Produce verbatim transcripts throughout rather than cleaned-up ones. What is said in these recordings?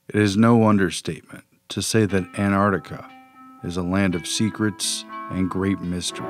It is no understatement to say that Antarctica is a land of secrets and great mystery.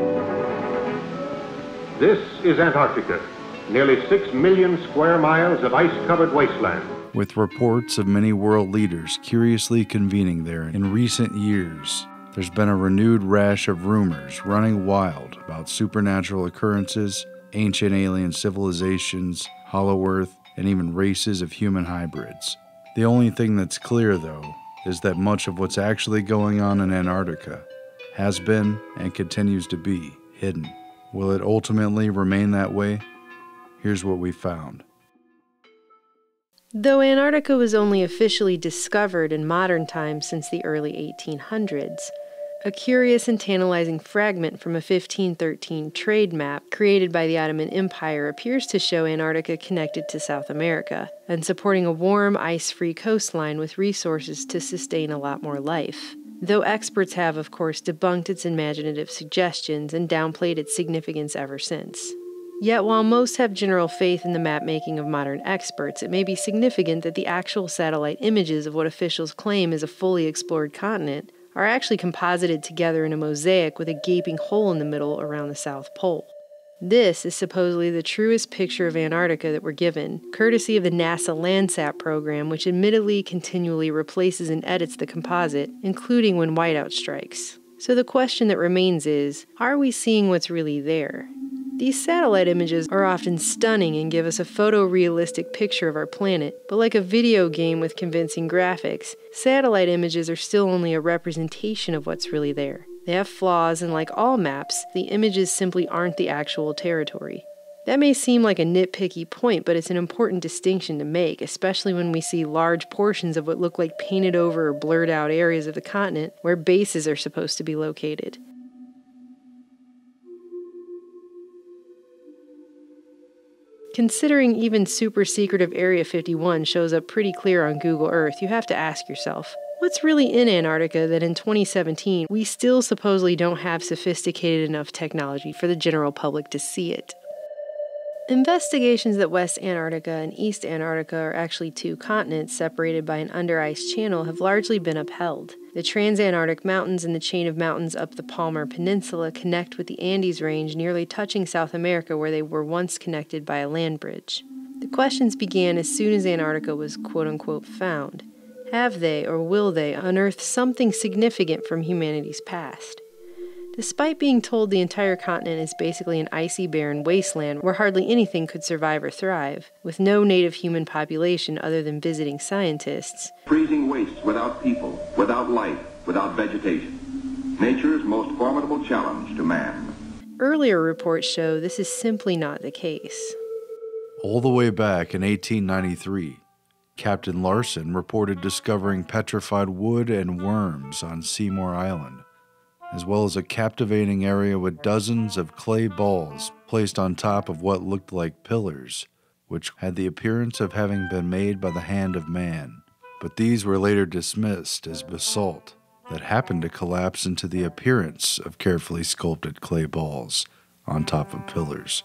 This is Antarctica, nearly six million square miles of ice-covered wasteland. With reports of many world leaders curiously convening there in recent years, there's been a renewed rash of rumors running wild about supernatural occurrences, ancient alien civilizations, hollow earth, and even races of human hybrids. The only thing that's clear, though, is that much of what's actually going on in Antarctica has been and continues to be hidden. Will it ultimately remain that way? Here's what we found. Though Antarctica was only officially discovered in modern times since the early eighteen hundreds, a curious and tantalizing fragment from a fifteen thirteen trade map created by the Ottoman Empire appears to show Antarctica connected to South America and supporting a warm, ice-free coastline with resources to sustain a lot more life. Though experts have, of course, debunked its imaginative suggestions and downplayed its significance ever since. Yet, while most have general faith in the map-making of modern experts, it may be significant that the actual satellite images of what officials claim is a fully explored continent are actually composited together in a mosaic with a gaping hole in the middle around the South Pole. This is supposedly the truest picture of Antarctica that we're given, courtesy of the NASA Landsat program, which admittedly continually replaces and edits the composite, including when whiteout strikes. So the question that remains is, are we seeing what's really there? These satellite images are often stunning and give us a photorealistic picture of our planet, but like a video game with convincing graphics, satellite images are still only a representation of what's really there. They have flaws, and like all maps, the images simply aren't the actual territory. That may seem like a nitpicky point, but it's an important distinction to make, especially when we see large portions of what look like painted over or blurred out areas of the continent where bases are supposed to be located. Considering even super secretive Area fifty-one shows up pretty clear on Google Earth, you have to ask yourself, what's really in Antarctica that in twenty seventeen we still supposedly don't have sophisticated enough technology for the general public to see it? Investigations that West Antarctica and East Antarctica are actually two continents separated by an under-ice channel have largely been upheld. The Transantarctic Mountains and the chain of mountains up the Palmer Peninsula connect with the Andes Range, nearly touching South America where they were once connected by a land bridge. The questions began as soon as Antarctica was quote-unquote found. Have they, or will they, unearth something significant from humanity's past? Despite being told the entire continent is basically an icy, barren wasteland where hardly anything could survive or thrive, with no native human population other than visiting scientists. Freezing wastes without people, without life, without vegetation. Nature's most formidable challenge to man. Earlier reports show this is simply not the case. All the way back in eighteen ninety-three, Captain Larson reported discovering petrified wood and worms on Seymour Island, as well as a captivating area with dozens of clay balls placed on top of what looked like pillars, which had the appearance of having been made by the hand of man. But these were later dismissed as basalt that happened to collapse into the appearance of carefully sculpted clay balls on top of pillars.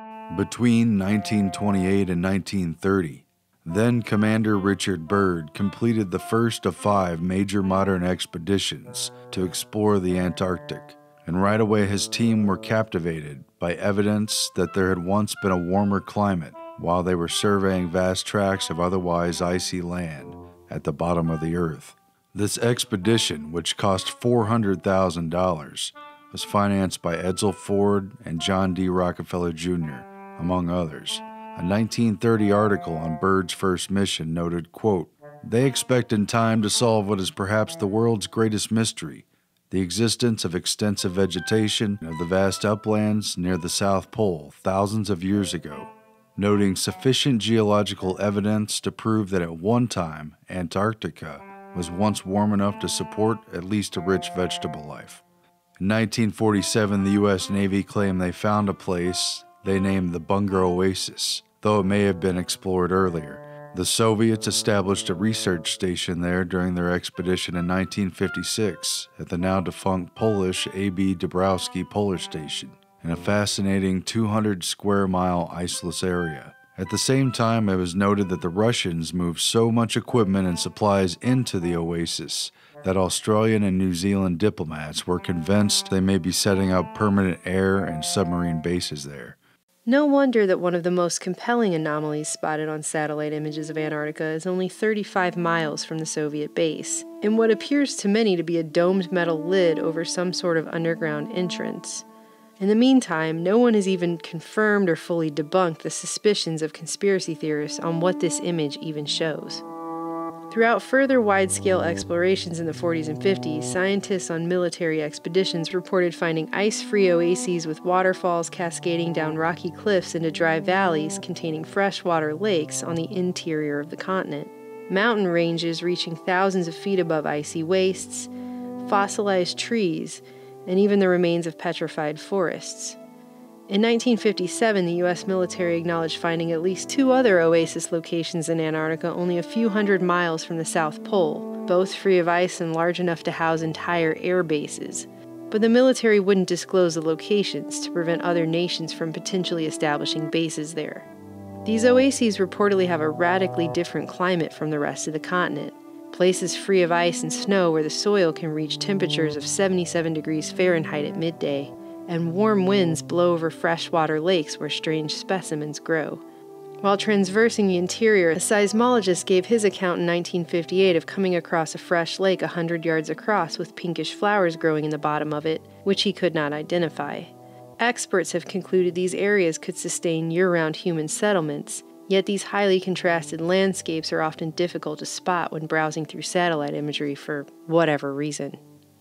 Between nineteen twenty-eight and nineteen thirty, then Commander Richard Byrd completed the first of five major modern expeditions to explore the Antarctic, and right away his team were captivated by evidence that there had once been a warmer climate while they were surveying vast tracts of otherwise icy land at the bottom of the earth. This expedition, which cost four hundred thousand dollars, was financed by Edsel Ford and John D. Rockefeller Junior, among others. A nineteen thirty article on Byrd's first mission noted, quote, "They expect in time to solve what is perhaps the world's greatest mystery, the existence of extensive vegetation of the vast uplands near the South Pole thousands of years ago, noting sufficient geological evidence to prove that at one time Antarctica was once warm enough to support at least a rich vegetable life." In nineteen forty-seven, the U S Navy claimed they found a place they named the Bunger Oasis, though it may have been explored earlier. The Soviets established a research station there during their expedition in nineteen fifty-six at the now defunct Polish A B Dabrowski Polar Station, in a fascinating two hundred square mile iceless area At the same time, it was noted that the Russians moved so much equipment and supplies into the oasis that Australian and New Zealand diplomats were convinced they may be setting up permanent air and submarine bases there. No wonder that one of the most compelling anomalies spotted on satellite images of Antarctica is only thirty-five miles from the Soviet base, in what appears to many to be a domed metal lid over some sort of underground entrance. In the meantime, no one has even confirmed or fully debunked the suspicions of conspiracy theorists on what this image even shows. Throughout further wide-scale explorations in the forties and fifties, scientists on military expeditions reported finding ice-free oases with waterfalls cascading down rocky cliffs into dry valleys containing freshwater lakes on the interior of the continent, mountain ranges reaching thousands of feet above icy wastes, fossilized trees, and even the remains of petrified forests. In nineteen fifty-seven, the U S military acknowledged finding at least two other oasis locations in Antarctica only a few hundred miles from the South Pole, both free of ice and large enough to house entire air bases. But the military wouldn't disclose the locations to prevent other nations from potentially establishing bases there. These oases reportedly have a radically different climate from the rest of the continent, places free of ice and snow where the soil can reach temperatures of seventy-seven degrees Fahrenheit at midday, and warm winds blow over freshwater lakes where strange specimens grow. While transversing the interior, a seismologist gave his account in nineteen fifty-eight of coming across a fresh lake a hundred yards across with pinkish flowers growing in the bottom of it, which he could not identify. Experts have concluded these areas could sustain year-round human settlements, yet these highly contrasted landscapes are often difficult to spot when browsing through satellite imagery for whatever reason.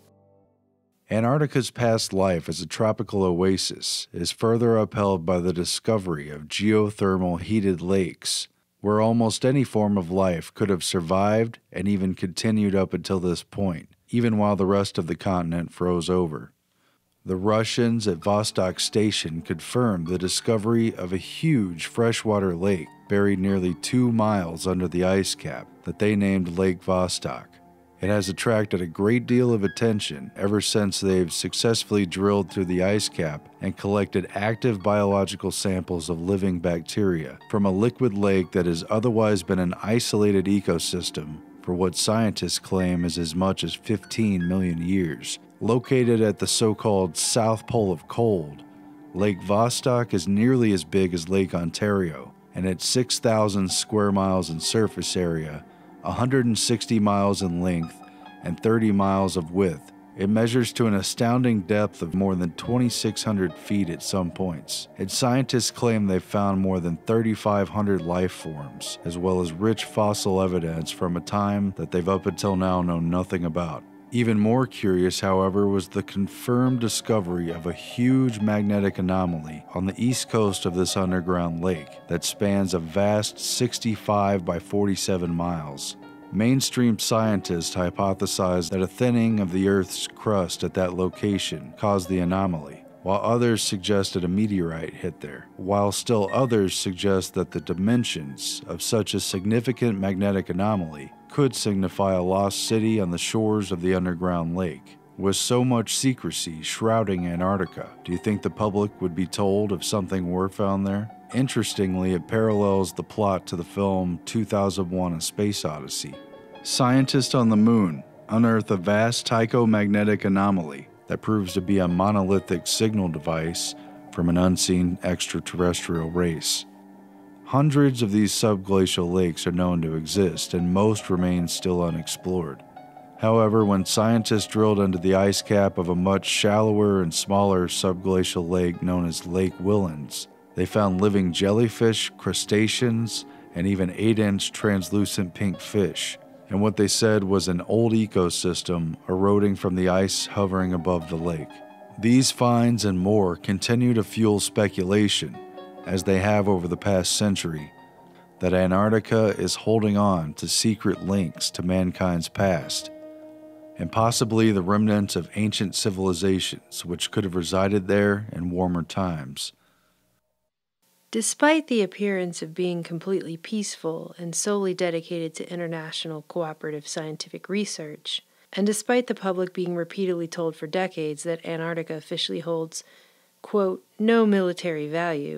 Antarctica's past life as a tropical oasis is further upheld by the discovery of geothermal heated lakes, where almost any form of life could have survived and even continued up until this point, even while the rest of the continent froze over. The Russians at Vostok Station confirmed the discovery of a huge freshwater lake buried nearly two miles under the ice cap that they named Lake Vostok. It has attracted a great deal of attention ever since they've successfully drilled through the ice cap and collected active biological samples of living bacteria from a liquid lake that has otherwise been an isolated ecosystem for what scientists claim is as much as fifteen million years. Located at the so-called South Pole of Cold, Lake Vostok is nearly as big as Lake Ontario, and at six thousand square miles in surface area, one hundred sixty miles in length, and thirty miles of width, it measures to an astounding depth of more than twenty-six hundred feet at some points. Its scientists claim they've found more than thirty-five hundred life forms, as well as rich fossil evidence from a time that they've up until now known nothing about. Even more curious, however, was the confirmed discovery of a huge magnetic anomaly on the east coast of this underground lake that spans a vast sixty-five by forty-seven miles. Mainstream scientists hypothesized that a thinning of the Earth's crust at that location caused the anomaly, while others suggested a meteorite hit there, while still others suggest that the dimensions of such a significant magnetic anomaly could signify a lost city on the shores of the underground lake. With so much secrecy shrouding Antarctica, do you think the public would be told if something were found there? Interestingly, it parallels the plot to the film two thousand one: A Space Odyssey. Scientists on the moon unearth a vast tychomagnetic anomaly that proves to be a monolithic signal device from an unseen extraterrestrial race. Hundreds of these subglacial lakes are known to exist, and most remain still unexplored. However, when scientists drilled into the ice cap of a much shallower and smaller subglacial lake known as Lake Whillans, they found living jellyfish, crustaceans, and even eight-inch translucent pink fish, and what they said was an old ecosystem eroding from the ice hovering above the lake. These finds and more continue to fuel speculation, as they have over the past century, that Antarctica is holding on to secret links to mankind's past, and possibly the remnants of ancient civilizations which could have resided there in warmer times. Despite the appearance of being completely peaceful and solely dedicated to international cooperative scientific research, and despite the public being repeatedly told for decades that Antarctica officially holds, quote, no military value,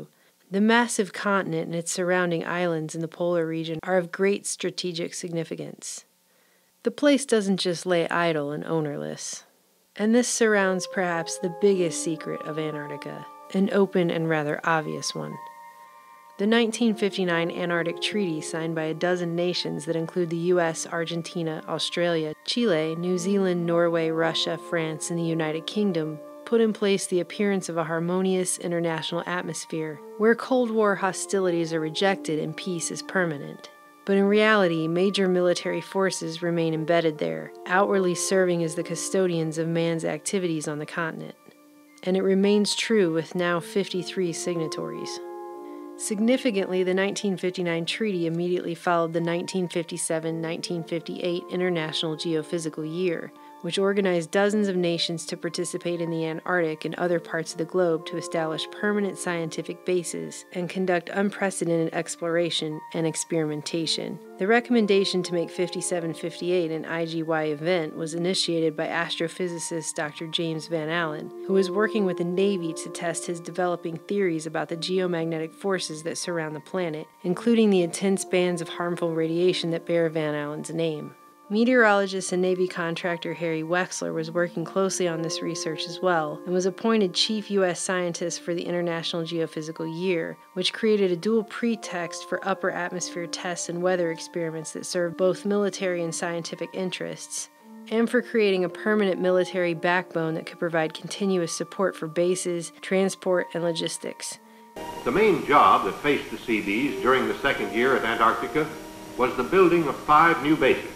The massive continent and its surrounding islands in the polar region are of great strategic significance. The place doesn't just lay idle and ownerless. And this surrounds perhaps the biggest secret of Antarctica, an open and rather obvious one. The nineteen fifty-nine Antarctic Treaty, signed by a dozen nations that include the U S, Argentina, Australia, Chile, New Zealand, Norway, Russia, France, and the United Kingdom, put in place the appearance of a harmonious international atmosphere where Cold War hostilities are rejected and peace is permanent. But in reality, major military forces remain embedded there, outwardly serving as the custodians of man's activities on the continent. And it remains true with now fifty-three signatories. Significantly, the nineteen fifty-nine treaty immediately followed the nineteen fifty-seven to nineteen fifty-eight International Geophysical Year, which organized dozens of nations to participate in the Antarctic and other parts of the globe to establish permanent scientific bases and conduct unprecedented exploration and experimentation. The recommendation to make fifty-seven fifty-eight an I G Y event was initiated by astrophysicist Doctor James Van Allen, who was working with the Navy to test his developing theories about the geomagnetic forces that surround the planet, including the intense bands of harmful radiation that bear Van Allen's name. Meteorologist and Navy contractor Harry Wexler was working closely on this research as well, and was appointed chief U S scientist for the International Geophysical Year, which created a dual pretext for upper atmosphere tests and weather experiments that served both military and scientific interests, and for creating a permanent military backbone that could provide continuous support for bases, transport, and logistics. The main job that faced the Seabees during the second year at Antarctica was the building of five new bases.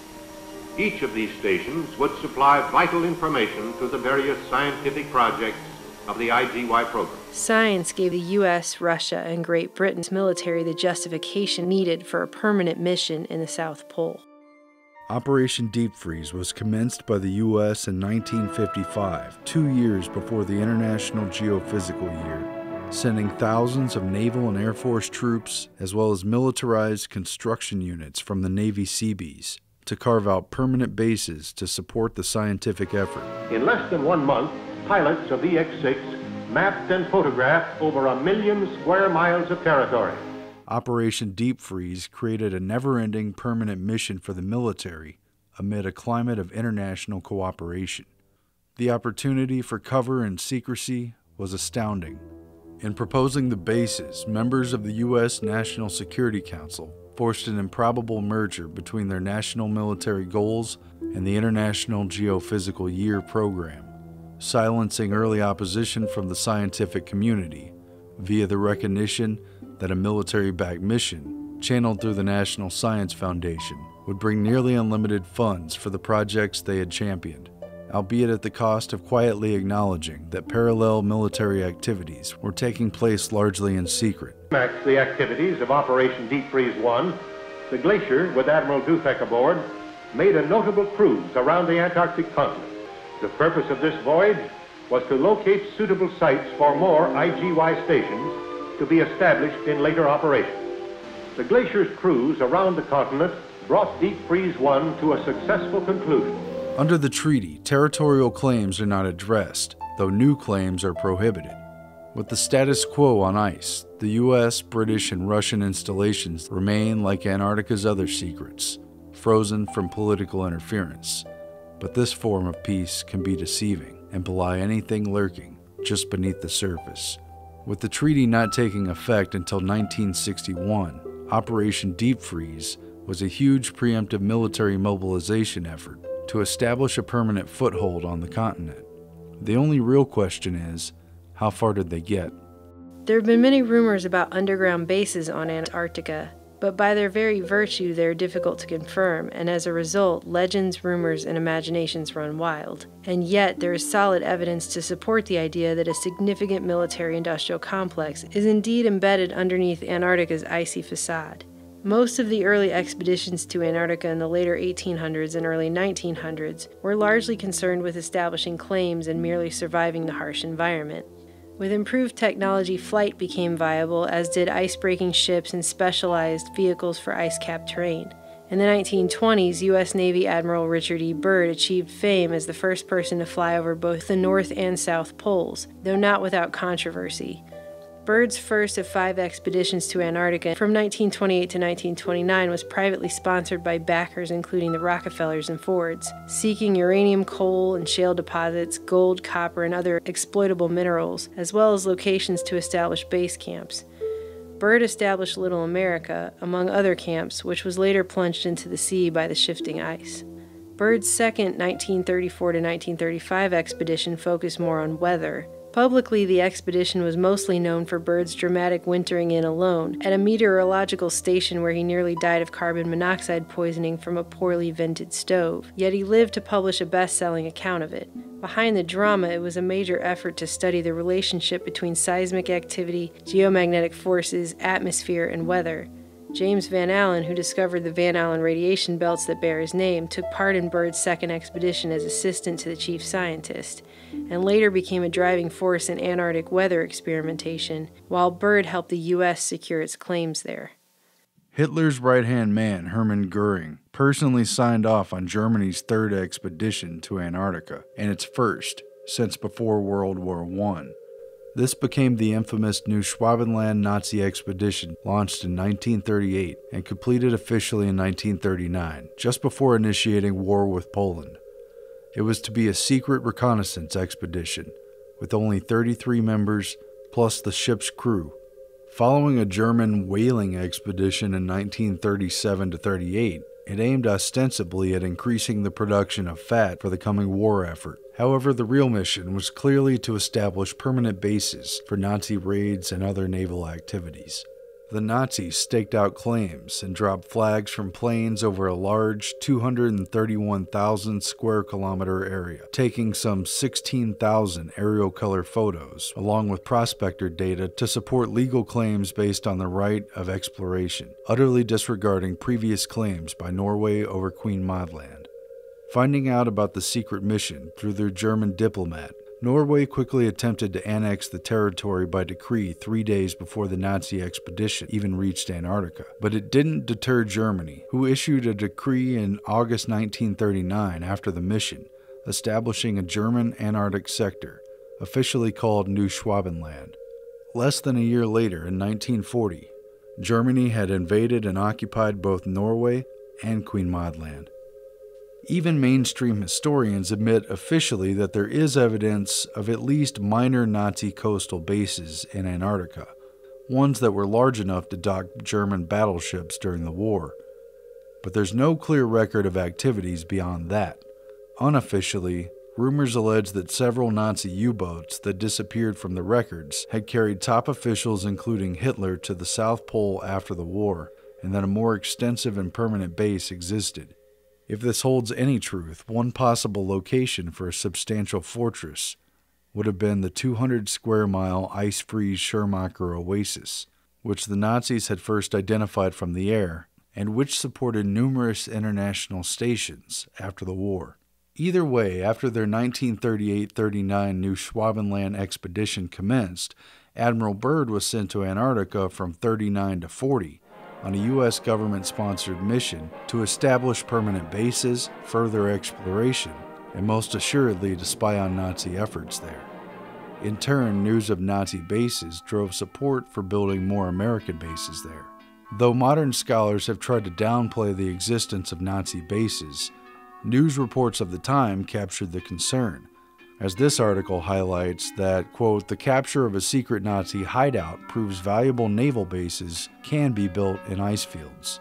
Each of these stations would supply vital information to the various scientific projects of the I G Y program. Science gave the U S, Russia, and Great Britain's military the justification needed for a permanent mission in the South Pole. Operation Deep Freeze was commenced by the U S in nineteen fifty-five, two years before the International Geophysical Year, sending thousands of naval and Air Force troops as well as militarized construction units from the Navy Seabees to carve out permanent bases to support the scientific effort. In less than one month, pilots of E X six mapped and photographed over a million square miles of territory. Operation Deep Freeze created a never-ending permanent mission for the military amid a climate of international cooperation. The opportunity for cover and secrecy was astounding. In proposing the bases, members of the U S National Security Council forced an improbable merger between their national military goals and the International Geophysical Year program, silencing early opposition from the scientific community via the recognition that a military-backed mission, channeled through the National Science Foundation, would bring nearly unlimited funds for the projects they had championed, albeit at the cost of quietly acknowledging that parallel military activities were taking place largely in secret. Climax the activities of Operation Deep Freeze one, the Glacier, with Admiral Dufek aboard, made a notable cruise around the Antarctic continent. The purpose of this voyage was to locate suitable sites for more I G Y stations to be established in later operations. The Glacier's cruise around the continent brought Deep Freeze one to a successful conclusion. Under the treaty, territorial claims are not addressed, though new claims are prohibited. With the status quo on ice, the U S, British, and Russian installations remain like Antarctica's other secrets, frozen from political interference. But this form of peace can be deceiving and belie anything lurking just beneath the surface. With the treaty not taking effect until nineteen sixty-one, Operation Deep Freeze was a huge preemptive military mobilization effort to establish a permanent foothold on the continent. The only real question is, how far did they get? There have been many rumors about underground bases on Antarctica, but by their very virtue they are difficult to confirm, and as a result, legends, rumors, and imaginations run wild. And yet, there is solid evidence to support the idea that a significant military-industrial complex is indeed embedded underneath Antarctica's icy facade. Most of the early expeditions to Antarctica in the later eighteen hundreds and early nineteen hundreds were largely concerned with establishing claims and merely surviving the harsh environment. With improved technology, flight became viable, as did ice-breaking ships and specialized vehicles for ice-capped terrain. In the nineteen twenties, U S Navy Admiral Richard E. Byrd achieved fame as the first person to fly over both the North and South Poles, though not without controversy. Byrd's first of five expeditions to Antarctica from nineteen twenty-eight to nineteen twenty-nine was privately sponsored by backers including the Rockefellers and Fords, seeking uranium, coal, and shale deposits, gold, copper, and other exploitable minerals, as well as locations to establish base camps. Byrd established Little America, among other camps, which was later plunged into the sea by the shifting ice. Byrd's second nineteen thirty-four to nineteen thirty-five expedition focused more on weather. Publicly, the expedition was mostly known for Byrd's dramatic wintering in alone at a meteorological station where he nearly died of carbon monoxide poisoning from a poorly vented stove, yet he lived to publish a best-selling account of it. Behind the drama, it was a major effort to study the relationship between seismic activity, geomagnetic forces, atmosphere, and weather. James Van Allen, who discovered the Van Allen radiation belts that bear his name, took part in Byrd's second expedition as assistant to the chief scientist, and later became a driving force in Antarctic weather experimentation, while Byrd helped the U S secure its claims there. Hitler's right-hand man, Hermann Goering, personally signed off on Germany's third expedition to Antarctica, and its first since before World War One. This became the infamous Neuschwabenland Nazi expedition, launched in nineteen thirty-eight and completed officially in nineteen thirty-nine, just before initiating war with Poland. It was to be a secret reconnaissance expedition, with only thirty-three members, plus the ship's crew. Following a German whaling expedition in nineteen thirty-seven to thirty-eight, it aimed ostensibly at increasing the production of fat for the coming war effort. However, the real mission was clearly to establish permanent bases for Nazi raids and other naval activities. The Nazis staked out claims and dropped flags from planes over a large two hundred thirty-one thousand square kilometer area, taking some sixteen thousand aerial color photos, along with prospector data to support legal claims based on the right of exploration, utterly disregarding previous claims by Norway over Queen Maud Land. Finding out about the secret mission through their German diplomat, Norway quickly attempted to annex the territory by decree three days before the Nazi expedition even reached Antarctica. But it didn't deter Germany, who issued a decree in August nineteen thirty-nine after the mission, establishing a German Antarctic sector, officially called Neuschwabenland. Less than a year later, in nineteen forty, Germany had invaded and occupied both Norway and Queen Maud Land. Even mainstream historians admit officially that there is evidence of at least minor Nazi coastal bases in Antarctica, ones that were large enough to dock German battleships during the war. But there's no clear record of activities beyond that. Unofficially, rumors allege that several Nazi U-boats that disappeared from the records had carried top officials including Hitler to the South Pole after the war, and that a more extensive and permanent base existed. If this holds any truth, one possible location for a substantial fortress would have been the two hundred square mile ice-free Schirmacher Oasis, which the Nazis had first identified from the air, and which supported numerous international stations after the war. Either way, after their nineteen thirty-eight thirty-nine Neuschwabenland expedition commenced, Admiral Byrd was sent to Antarctica from thirty-nine to forty, on a U S government-sponsored mission to establish permanent bases, further exploration, and most assuredly to spy on Nazi efforts there. In turn, news of Nazi bases drove support for building more American bases there. Though modern scholars have tried to downplay the existence of Nazi bases, news reports of the time captured the concern, as this article highlights that, quote, the capture of a secret Nazi hideout proves valuable naval bases can be built in ice fields.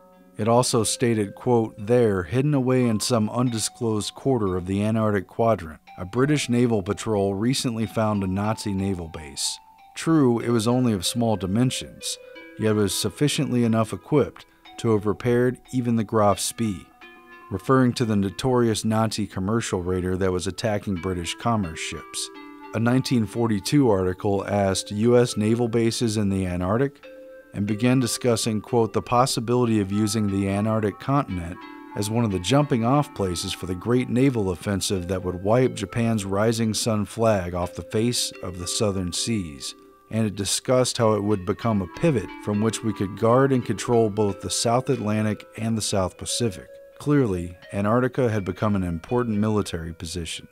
It also stated, quote, there, hidden away in some undisclosed quarter of the Antarctic quadrant, a British naval patrol recently found a Nazi naval base. True, it was only of small dimensions, yet was sufficiently enough equipped to have repaired even the Graf Spee, referring to the notorious Nazi commercial raider that was attacking British commerce ships. A nineteen forty-two article asked U S naval bases in the Antarctic and began discussing, quote, the possibility of using the Antarctic continent as one of the jumping-off places for the great naval offensive that would wipe Japan's rising sun flag off the face of the southern seas. And it discussed how it would become a pivot from which we could guard and control both the South Atlantic and the South Pacific. Clearly, Antarctica had become an important military position.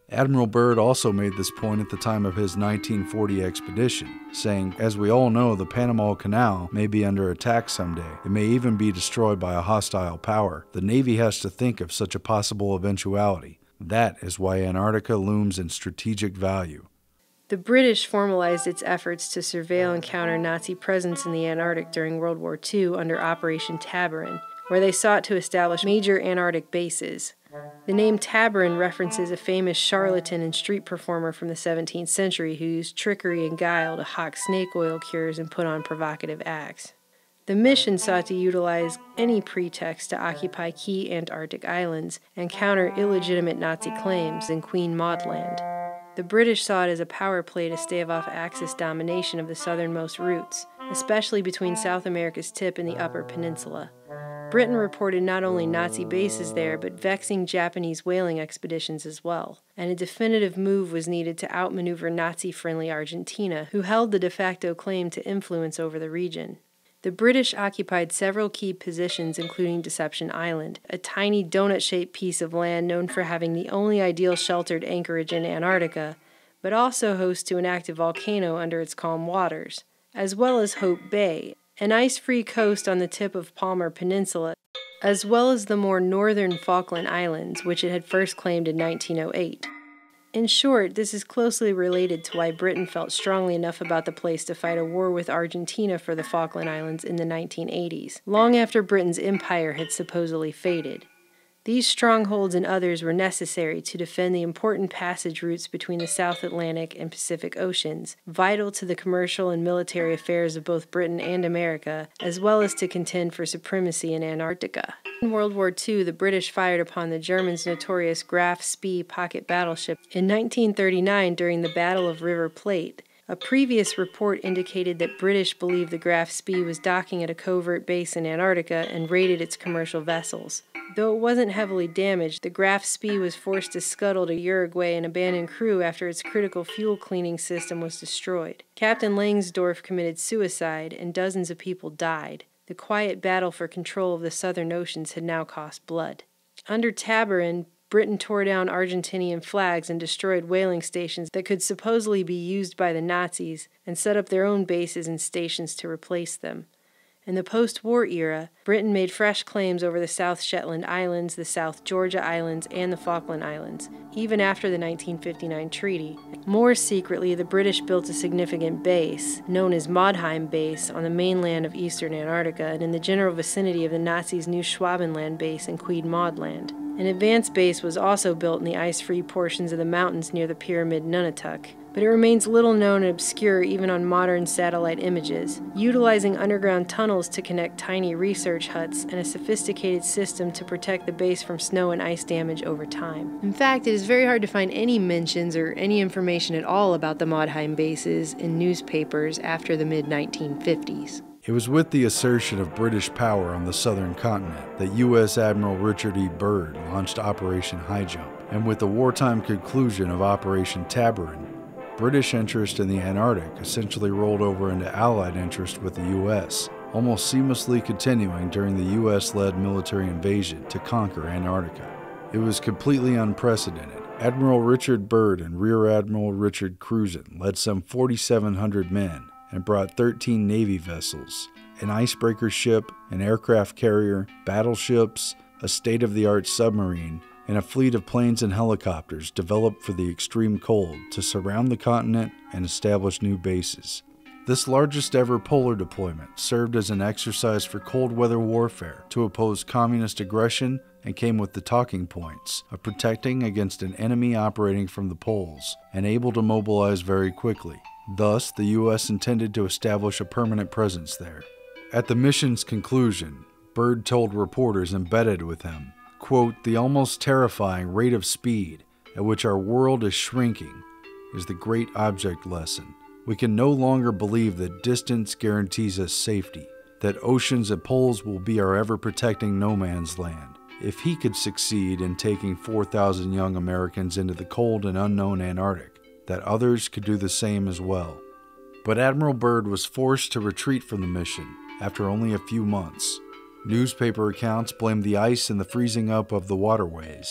Admiral Byrd also made this point at the time of his nineteen forty expedition, saying, "As we all know, the Panama Canal may be under attack someday. It may even be destroyed by a hostile power. The Navy has to think of such a possible eventuality. That is why Antarctica looms in strategic value." The British formalized its efforts to surveil and counter Nazi presence in the Antarctic during World War Two under Operation Tabarin, where they sought to establish major Antarctic bases. The name Tabarin references a famous charlatan and street performer from the seventeenth century who used trickery and guile to hawk snake oil cures and put on provocative acts. The mission sought to utilize any pretext to occupy key Antarctic islands and counter illegitimate Nazi claims in Queen Maud Land. The British saw it as a power play to stave off Axis domination of the southernmost routes, especially between South America's tip and the Upper Peninsula. Britain reported not only Nazi bases there, but vexing Japanese whaling expeditions as well, and a definitive move was needed to outmaneuver Nazi-friendly Argentina, who held the de facto claim to influence over the region. The British occupied several key positions, including Deception Island, a tiny donut-shaped piece of land known for having the only ideal sheltered anchorage in Antarctica, but also host to an active volcano under its calm waters, as well as Hope Bay, an ice-free coast on the tip of Palmer Peninsula, as well as the more northern Falkland Islands, which it had first claimed in nineteen oh eight. In short, this is closely related to why Britain felt strongly enough about the place to fight a war with Argentina for the Falkland Islands in the nineteen eighties, long after Britain's empire had supposedly faded. These strongholds and others were necessary to defend the important passage routes between the South Atlantic and Pacific Oceans, vital to the commercial and military affairs of both Britain and America, as well as to contend for supremacy in Antarctica. In World War Two, the British fired upon the Germans' notorious Graf Spee pocket battleship in nineteen thirty-nine during the Battle of River Plate. A previous report indicated that British believed the Graf Spee was docking at a covert base in Antarctica and raided its commercial vessels. Though it wasn't heavily damaged, the Graf Spee was forced to scuttle to Uruguay and abandon crew after its critical fuel cleaning system was destroyed. Captain Langsdorff committed suicide, and dozens of people died. The quiet battle for control of the southern oceans had now cost blood. Under Tabarin, Britain tore down Argentinian flags and destroyed whaling stations that could supposedly be used by the Nazis and set up their own bases and stations to replace them. In the post-war era, Britain made fresh claims over the South Shetland Islands, the South Georgia Islands, and the Falkland Islands, even after the nineteen fifty-nine treaty. More secretly, the British built a significant base, known as Modheim Base, on the mainland of eastern Antarctica and in the general vicinity of the Nazis' new Schwabenland base in Queen Maud Land. An advanced base was also built in the ice-free portions of the mountains near the pyramid Nunatak, but it remains little known and obscure even on modern satellite images, utilizing underground tunnels to connect tiny research huts and a sophisticated system to protect the base from snow and ice damage over time. In fact, it is very hard to find any mentions or any information at all about the Modheim bases in newspapers after the mid nineteen fifties. It was with the assertion of British power on the southern continent that U S Admiral Richard E. Byrd launched Operation High Jump, and with the wartime conclusion of Operation Tabarin, British interest in the Antarctic essentially rolled over into Allied interest with the U S, almost seamlessly continuing during the U S-led military invasion to conquer Antarctica. It was completely unprecedented. Admiral Richard Byrd and Rear Admiral Richard Cruzen led some forty-seven hundred men and brought thirteen Navy vessels, an icebreaker ship, an aircraft carrier, battleships, a state-of-the-art submarine, and a fleet of planes and helicopters developed for the extreme cold to surround the continent and establish new bases. This largest ever polar deployment served as an exercise for cold weather warfare to oppose communist aggression and came with the talking points of protecting against an enemy operating from the poles and able to mobilize very quickly. Thus, the U S intended to establish a permanent presence there. At the mission's conclusion, Byrd told reporters embedded with him, quote, "The almost terrifying rate of speed at which our world is shrinking is the great object lesson. We can no longer believe that distance guarantees us safety, that oceans and poles will be our ever-protecting no man's land. If he could succeed in taking four thousand young Americans into the cold and unknown Antarctic, that others could do the same as well." But Admiral Byrd was forced to retreat from the mission after only a few months. Newspaper accounts blamed the ice and the freezing up of the waterways.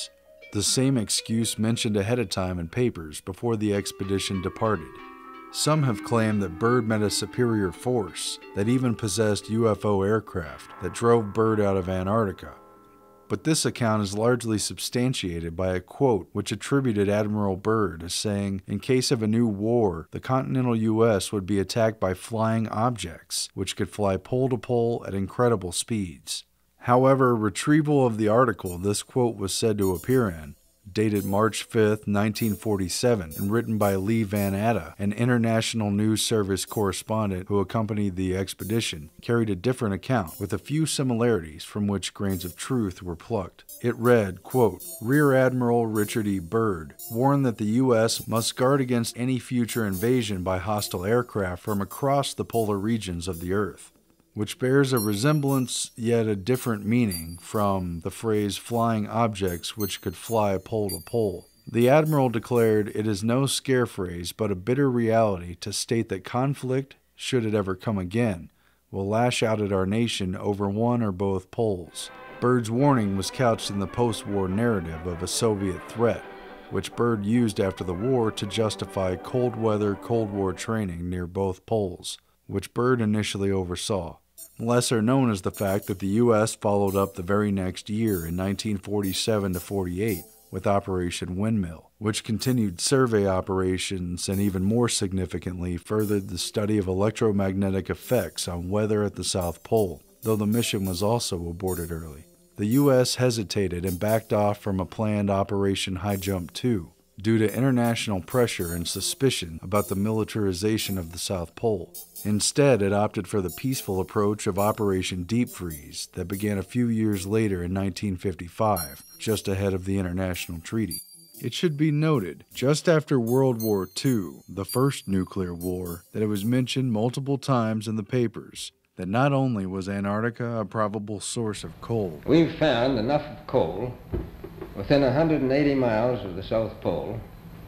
the same excuse mentioned ahead of time in papers before the expedition departed. Some have claimed that Byrd met a superior force that even possessed U F O aircraft that drove Byrd out of Antarctica. But this account is largely substantiated by a quote which attributed Admiral Byrd as saying, in case of a new war, the continental U S would be attacked by flying objects, which could fly pole to pole at incredible speeds. However, retrieval of the article this quote was said to appear in, dated March fifth, nineteen forty-seven, and written by Lee Van Atta, an International News Service correspondent who accompanied the expedition, carried a different account, with a few similarities from which grains of truth were plucked. It read, quote, Rear Admiral Richard E. Byrd warned that the U S must guard against any future invasion by hostile aircraft from across the polar regions of the Earth, which bears a resemblance yet a different meaning from the phrase flying objects which could fly pole to pole. The Admiral declared it is no scare phrase but a bitter reality to state that conflict, should it ever come again, will lash out at our nation over one or both poles. Byrd's warning was couched in the post-war narrative of a Soviet threat, which Byrd used after the war to justify cold weather Cold War training near both poles, which Byrd initially oversaw. Lesser known is the fact that the U S followed up the very next year in nineteen forty-seven to forty-eight with Operation Windmill, which continued survey operations and even more significantly furthered the study of electromagnetic effects on weather at the South Pole, though the mission was also aborted early. The U S hesitated and backed off from a planned Operation High Jump two due to international pressure and suspicion about the militarization of the South Pole. Instead, it opted for the peaceful approach of Operation Deep Freeze that began a few years later in nineteen fifty-five, just ahead of the international treaty. It should be noted, just after World War Two, the first nuclear war, that it was mentioned multiple times in the papers that not only was Antarctica a probable source of coal. We've found enough of coal within one hundred eighty miles of the South Pole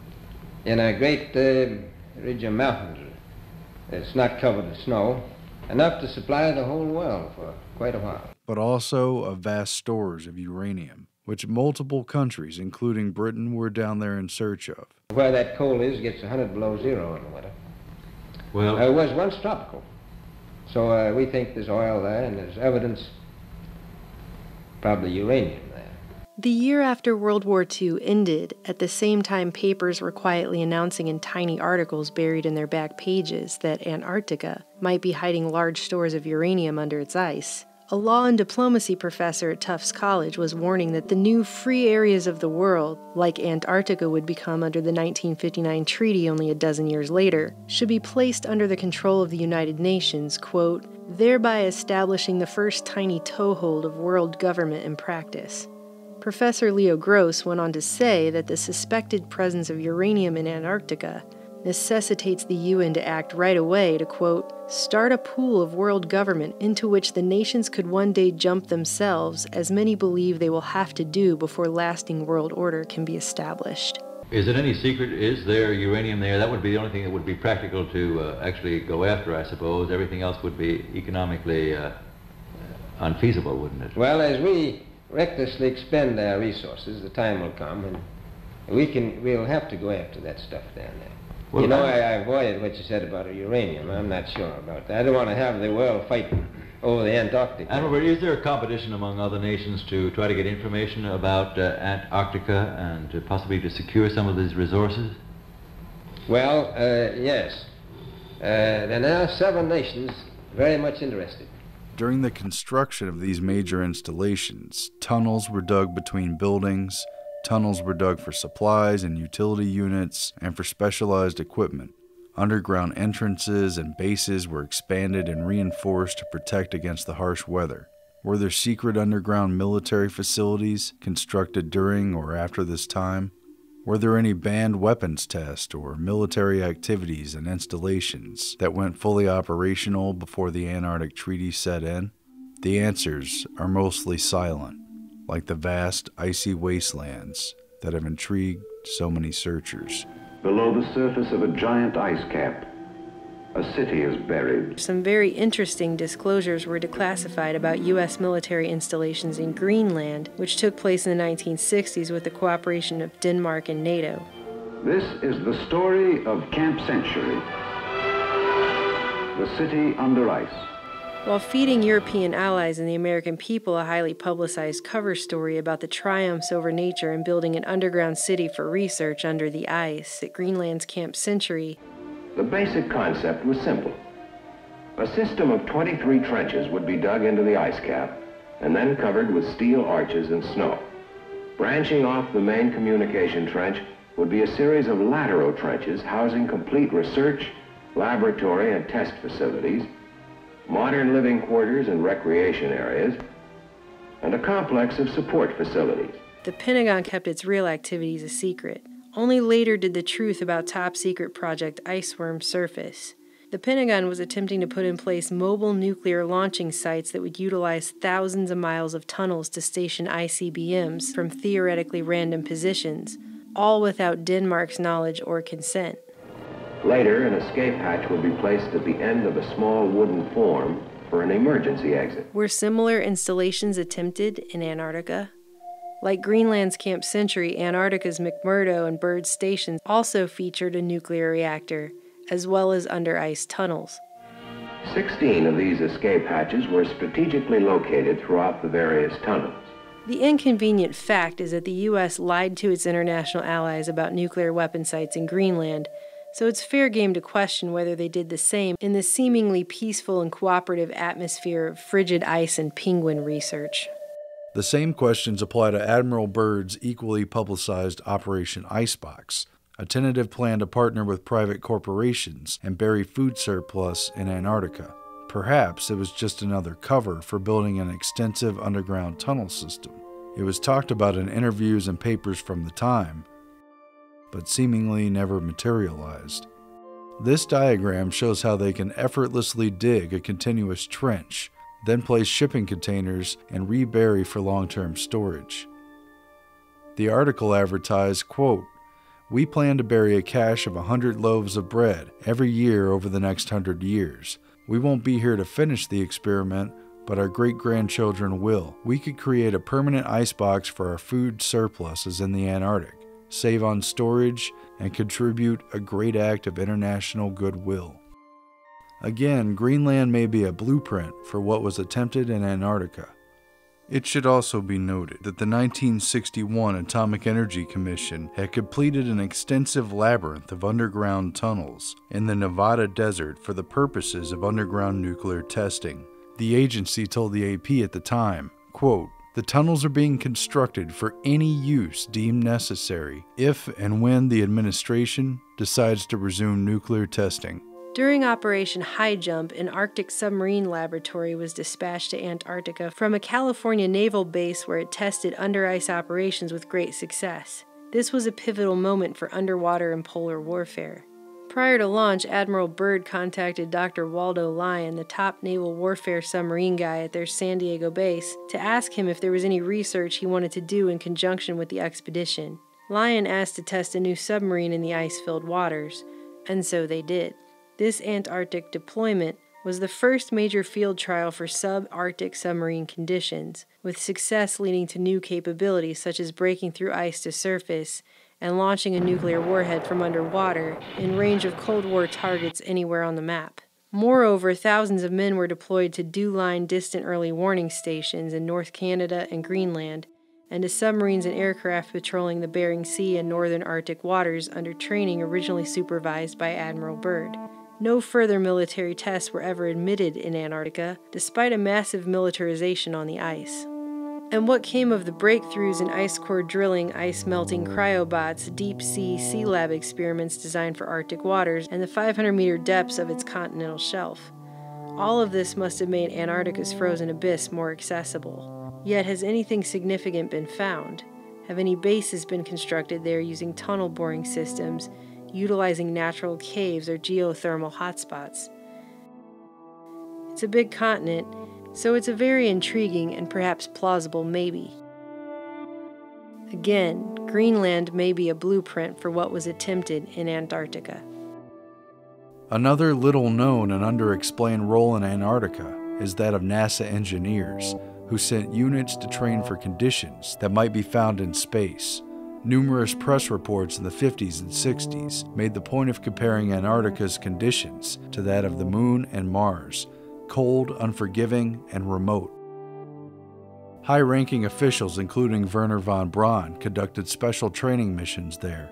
in a great uh, ridge of mountains. It's not covered with snow, enough to supply the whole world for quite a while. But also of vast stores of uranium, which multiple countries, including Britain, were down there in search of. Where that coal is gets one hundred below zero in the winter. Well, uh, it was once tropical. So uh, we think there's oil there, and there's evidence, probably uranium there. The year after World War Two ended, at the same time papers were quietly announcing in tiny articles buried in their back pages that Antarctica might be hiding large stores of uranium under its ice. A law and diplomacy professor at Tufts College was warning that the new free areas of the world, like Antarctica would become under the nineteen fifty-nine treaty only a dozen years later, should be placed under the control of the United Nations, quote, thereby establishing the first tiny toehold of world government in practice. Professor Leo Gross went on to say that the suspected presence of uranium in Antarctica necessitates the U N to act right away to, quote, start a pool of world government into which the nations could one day jump themselves, as many believe they will have to do before lasting world order can be established. Is it any secret? Is there uranium there? That would be the only thing that would be practical to uh, actually go after, I suppose. Everything else would be economically uh, unfeasible, wouldn't it? Well, as we recklessly expend our resources, the time will come when we can, we'll have to go after that stuff down there. Well, you know, I, I avoided what you said about uranium. I'm not sure about that. I don't want to have the world fighting over the Antarctic. Admiral, is there a competition among other nations to try to get information about uh, Antarctica and uh, possibly to secure some of these resources? Well, uh, yes. Uh, there are now seven nations very much interested. During the construction of these major installations, tunnels were dug between buildings, tunnels were dug for supplies and utility units, and for specialized equipment. Underground entrances and bases were expanded and reinforced to protect against the harsh weather. Were there secret underground military facilities constructed during or after this time? Were there any banned weapons tests or military activities and installations that went fully operational before the Antarctic Treaty set in? The answers are mostly silent, like the vast icy wastelands that have intrigued so many searchers. Below the surface of a giant ice cap, a city is buried. Some very interesting disclosures were declassified about U S military installations in Greenland, which took place in the nineteen sixties with the cooperation of Denmark and NATO. This is the story of Camp Century, the city under ice. While feeding European allies and the American people a highly publicized cover story about the triumphs over nature and building an underground city for research under the ice at Greenland's Camp Century, the basic concept was simple. A system of twenty-three trenches would be dug into the ice cap and then covered with steel arches and snow. Branching off the main communication trench would be a series of lateral trenches housing complete research, laboratory and test facilities, modern living quarters and recreation areas, and a complex of support facilities. The Pentagon kept its real activities a secret. Only later did the truth about top-secret Project Iceworm surface. The Pentagon was attempting to put in place mobile nuclear launching sites that would utilize thousands of miles of tunnels to station I C B Ms from theoretically random positions, all without Denmark's knowledge or consent. Later, an escape hatch would be placed at the end of a small wooden form for an emergency exit. Were similar installations attempted in Antarctica? Like Greenland's Camp Century, Antarctica's McMurdo and Byrd stations also featured a nuclear reactor, as well as under-ice tunnels. Sixteen of these escape hatches were strategically located throughout the various tunnels. The inconvenient fact is that the U S lied to its international allies about nuclear weapon sites in Greenland, so it's fair game to question whether they did the same in the seemingly peaceful and cooperative atmosphere of frigid ice and penguin research. The same questions apply to Admiral Byrd's equally publicized Operation Icebox, a tentative plan to partner with private corporations and bury food surplus in Antarctica. Perhaps it was just another cover for building an extensive underground tunnel system. It was talked about in interviews and papers from the time, but seemingly never materialized. This diagram shows how they can effortlessly dig a continuous trench, then place shipping containers and rebury for long-term storage. The article advertised, quote, "We plan to bury a cache of one hundred loaves of bread every year over the next one hundred years. We won't be here to finish the experiment, but our great-grandchildren will. We could create a permanent icebox for our food surpluses in the Antarctic, save on storage, and contribute a great act of international goodwill." Again, Greenland may be a blueprint for what was attempted in Antarctica. It should also be noted that the nineteen sixty-one Atomic Energy Commission had completed an extensive labyrinth of underground tunnels in the Nevada desert for the purposes of underground nuclear testing. The agency told the A P at the time, quote, "The tunnels are being constructed for any use deemed necessary if and when the administration decides to resume nuclear testing." During Operation High Jump, an Arctic submarine laboratory was dispatched to Antarctica from a California naval base where it tested under-ice operations with great success. This was a pivotal moment for underwater and polar warfare. Prior to launch, Admiral Byrd contacted Doctor Waldo Lyon, the top naval warfare submarine guy at their San Diego base, to ask him if there was any research he wanted to do in conjunction with the expedition. Lyon asked to test a new submarine in the ice-filled waters, and so they did. This Antarctic deployment was the first major field trial for subarctic submarine conditions, with success leading to new capabilities such as breaking through ice to surface and launching a nuclear warhead from underwater in range of Cold War targets anywhere on the map. Moreover, thousands of men were deployed to DEW-line distant early warning stations in North Canada and Greenland, and to submarines and aircraft patrolling the Bering Sea and northern Arctic waters under training originally supervised by Admiral Byrd. No further military tests were ever admitted in Antarctica, despite a massive militarization on the ice. And what came of the breakthroughs in ice core drilling, ice melting cryobots, deep-sea sea lab experiments designed for Arctic waters, and the five hundred meter depths of its continental shelf? All of this must have made Antarctica's frozen abyss more accessible. Yet has anything significant been found? Have any bases been constructed there using tunnel boring systems, utilizing natural caves or geothermal hotspots? It's a big continent, so it's a very intriguing and perhaps plausible maybe. Again, Greenland may be a blueprint for what was attempted in Antarctica. Another little-known and underexplained role in Antarctica is that of NASA engineers, who sent units to train for conditions that might be found in space. Numerous press reports in the fifties and sixties made the point of comparing Antarctica's conditions to that of the Moon and Mars, cold, unforgiving, and remote. High-ranking officials, including Wernher von Braun, conducted special training missions there,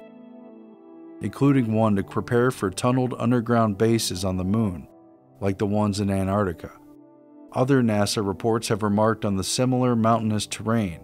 including one to prepare for tunneled underground bases on the Moon, like the ones in Antarctica. Other NASA reports have remarked on the similar mountainous terrain.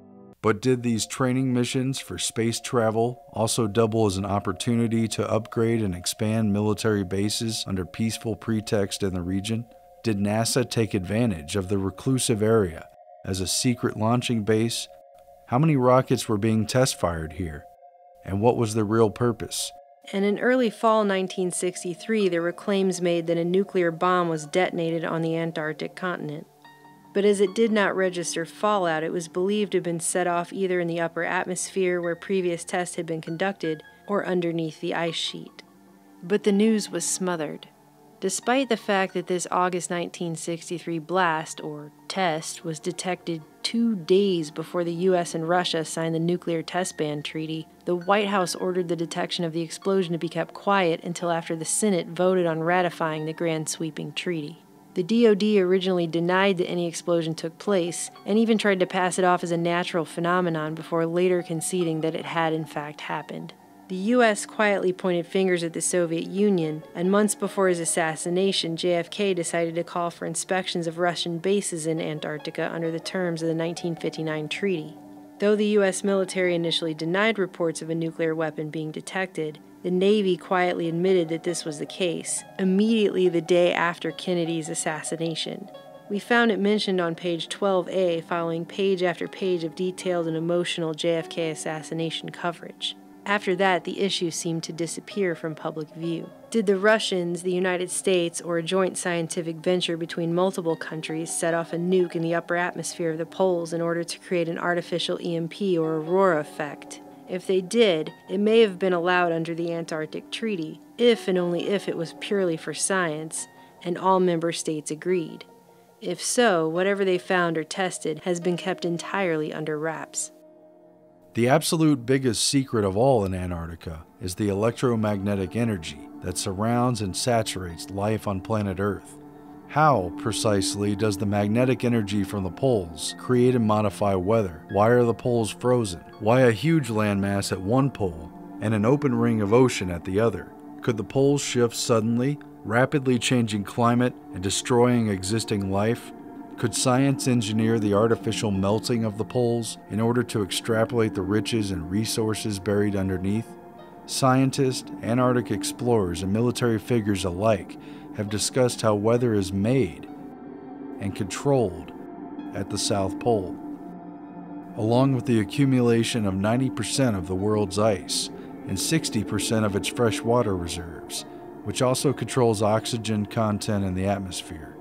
But did these training missions for space travel also double as an opportunity to upgrade and expand military bases under peaceful pretext in the region? Did NASA take advantage of the reclusive area as a secret launching base? How many rockets were being test-fired here? And what was their real purpose? And in early fall nineteen sixty-three, there were claims made that a nuclear bomb was detonated on the Antarctic continent. But as it did not register fallout, it was believed to have been set off either in the upper atmosphere where previous tests had been conducted or underneath the ice sheet. But the news was smothered. Despite the fact that this August nineteen sixty-three blast, or test, was detected two days before the U S and Russia signed the Nuclear Test Ban Treaty, the White House ordered the detection of the explosion to be kept quiet until after the Senate voted on ratifying the grand sweeping treaty. The D O D originally denied that any explosion took place, and even tried to pass it off as a natural phenomenon before later conceding that it had in fact happened. The U S quietly pointed fingers at the Soviet Union, and months before his assassination, J F K decided to call for inspections of Russian bases in Antarctica under the terms of the nineteen fifty-nine treaty. Though the U S military initially denied reports of a nuclear weapon being detected, the Navy quietly admitted that this was the case, immediately the day after Kennedy's assassination. We found it mentioned on page twelve A, following page after page of detailed and emotional J F K assassination coverage. After that, the issue seemed to disappear from public view. Did the Russians, the United States, or a joint scientific venture between multiple countries set off a nuke in the upper atmosphere of the poles in order to create an artificial E M P or aurora effect? If they did, it may have been allowed under the Antarctic Treaty, if and only if it was purely for science, and all member states agreed. If so, whatever they found or tested has been kept entirely under wraps. The absolute biggest secret of all in Antarctica is the electromagnetic energy that surrounds and saturates life on planet Earth. How, precisely, does the magnetic energy from the poles create and modify weather? Why are the poles frozen? Why a huge landmass at one pole and an open ring of ocean at the other? Could the poles shift suddenly, rapidly changing climate and destroying existing life? Could science engineer the artificial melting of the poles in order to extrapolate the riches and resources buried underneath? Scientists, Antarctic explorers, and military figures alike have discussed how weather is made and controlled at the South Pole, along with the accumulation of ninety percent of the world's ice and sixty percent of its freshwater reserves, which also controls oxygen content in the atmosphere.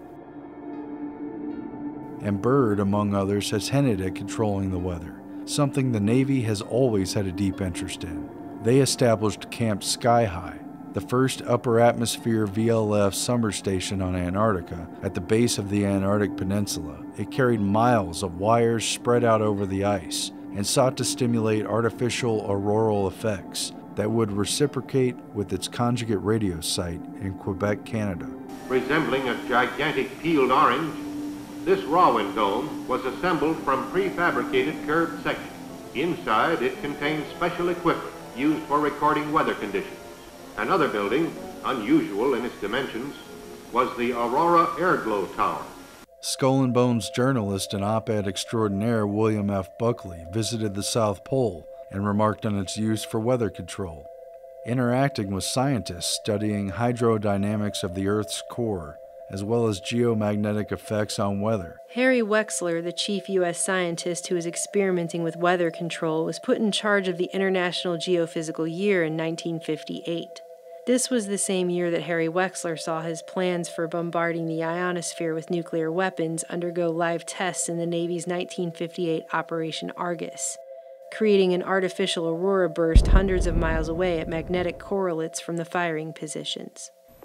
And Byrd, among others, has hinted at controlling the weather, something the Navy has always had a deep interest in. They established Camp Sky High, the first upper atmosphere V L F summer station on Antarctica at the base of the Antarctic Peninsula. It carried miles of wires spread out over the ice and sought to stimulate artificial auroral effects that would reciprocate with its conjugate radio site in Quebec, Canada. Resembling a gigantic peeled orange, this Rowan dome was assembled from prefabricated curved sections. Inside, it contained special equipment used for recording weather conditions. Another building, unusual in its dimensions, was the Aurora Airglow Tower. Skull and Bones journalist and op-ed extraordinaire William F. Buckley visited the South Pole and remarked on its use for weather control, interacting with scientists studying hydrodynamics of the Earth's core, as well as geomagnetic effects on weather. Harry Wexler, the chief U S scientist who was experimenting with weather control, was put in charge of the International Geophysical Year in nineteen fifty-eight. This was the same year that Harry Wexler saw his plans for bombarding the ionosphere with nuclear weapons undergo live tests in the Navy's nineteen fifty-eight Operation Argus, creating an artificial aurora burst hundreds of miles away at magnetic correlates from the firing positions.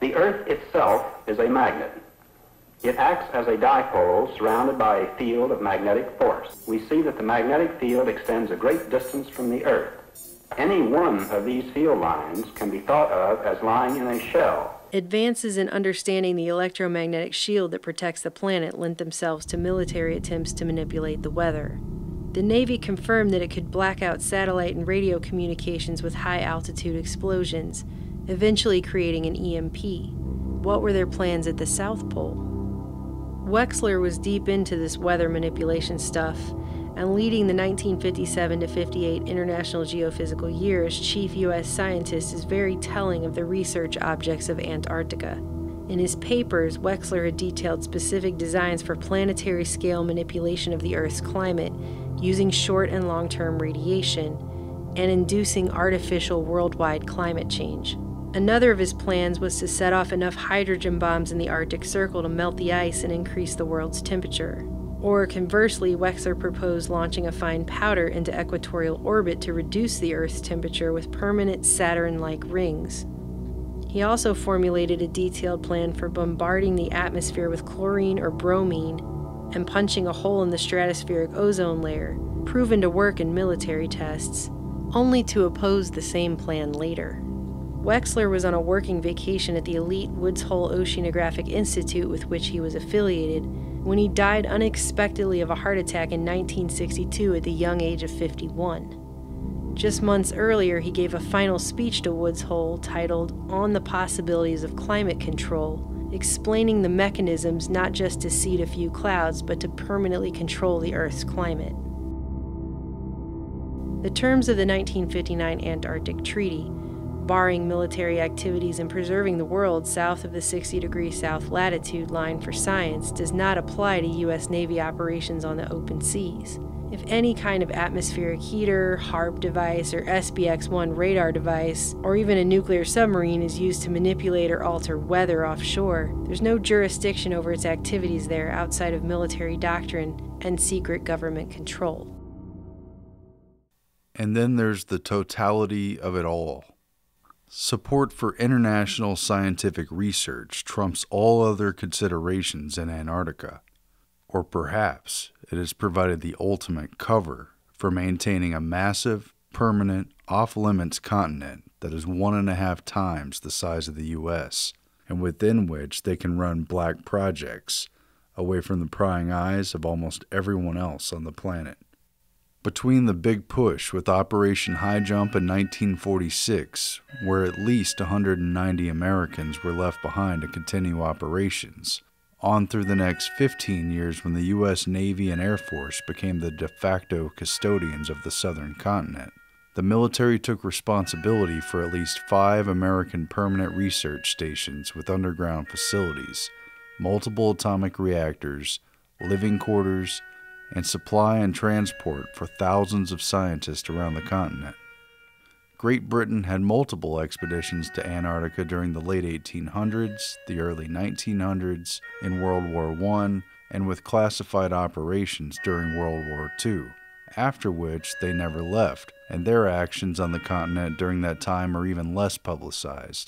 The Earth itself is a magnet. It acts as a dipole surrounded by a field of magnetic force. We see that the magnetic field extends a great distance from the Earth. Any one of these field lines can be thought of as lying in a shell. Advances in understanding the electromagnetic shield that protects the planet lent themselves to military attempts to manipulate the weather. The Navy confirmed that it could black out satellite and radio communications with high-altitude explosions, eventually creating an E M P. What were their plans at the South Pole? Wexler was deep into this weather manipulation stuff, and leading the nineteen fifty-seven to fifty-eight International Geophysical Year as chief U S scientist is very telling of the research objects of Antarctica. In his papers, Wexler had detailed specific designs for planetary scale manipulation of the Earth's climate using short and long-term radiation and inducing artificial worldwide climate change. Another of his plans was to set off enough hydrogen bombs in the Arctic Circle to melt the ice and increase the world's temperature. Or conversely, Wexler proposed launching a fine powder into equatorial orbit to reduce the Earth's temperature with permanent Saturn-like rings. He also formulated a detailed plan for bombarding the atmosphere with chlorine or bromine and punching a hole in the stratospheric ozone layer, proven to work in military tests, only to oppose the same plan later. Wexler was on a working vacation at the elite Woods Hole Oceanographic Institute with which he was affiliated when he died unexpectedly of a heart attack in nineteen sixty-two at the young age of fifty-one. Just months earlier, he gave a final speech to Woods Hole titled On the Possibilities of Climate Control, explaining the mechanisms not just to seed a few clouds, but to permanently control the Earth's climate. The terms of the nineteen fifty-nine Antarctic Treaty, barring military activities and preserving the world south of the sixty degree south latitude line for science, does not apply to U S Navy operations on the open seas. If any kind of atmospheric heater, HARP device, or S B X one radar device, or even a nuclear submarine is used to manipulate or alter weather offshore, there's no jurisdiction over its activities there outside of military doctrine and secret government control. And then there's the totality of it all. Support for international scientific research trumps all other considerations in Antarctica. Or perhaps it has provided the ultimate cover for maintaining a massive, permanent, off-limits continent that is one and a half times the size of the U S, and within which they can run black projects away from the prying eyes of almost everyone else on the planet. Between the big push with Operation High Jump in nineteen forty-six, where at least one hundred ninety Americans were left behind to continue operations, on through the next fifteen years when the U S Navy and Air Force became the de facto custodians of the southern continent, the military took responsibility for at least five American permanent research stations with underground facilities, multiple atomic reactors, living quarters, and supply and transport for thousands of scientists around the continent. Great Britain had multiple expeditions to Antarctica during the late eighteen hundreds, the early nineteen hundreds, in World War One, and with classified operations during World War Two, after which they never left, and their actions on the continent during that time are even less publicized.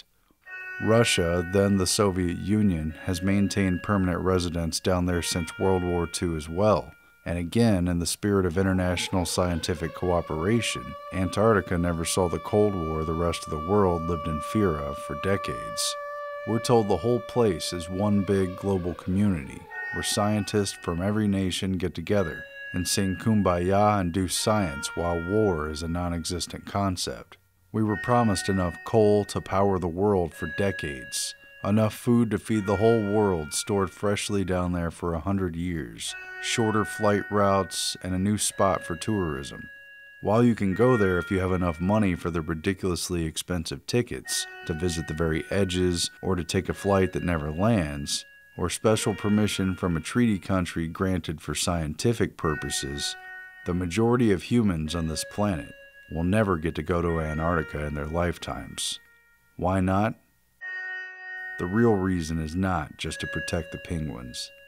Russia, then the Soviet Union, has maintained permanent residence down there since World War Two as well. And again, in the spirit of international scientific cooperation, Antarctica never saw the Cold War the rest of the world lived in fear of for decades. We're told the whole place is one big global community, where scientists from every nation get together and sing Kumbaya and do science while war is a non-existent concept. We were promised enough coal to power the world for decades, enough food to feed the whole world stored freshly down there for a hundred years, shorter flight routes, and a new spot for tourism. While you can go there if you have enough money for the ridiculously expensive tickets to visit the very edges or to take a flight that never lands, or special permission from a treaty country granted for scientific purposes, the majority of humans on this planet will never get to go to Antarctica in their lifetimes. Why not? The real reason is not just to protect the penguins.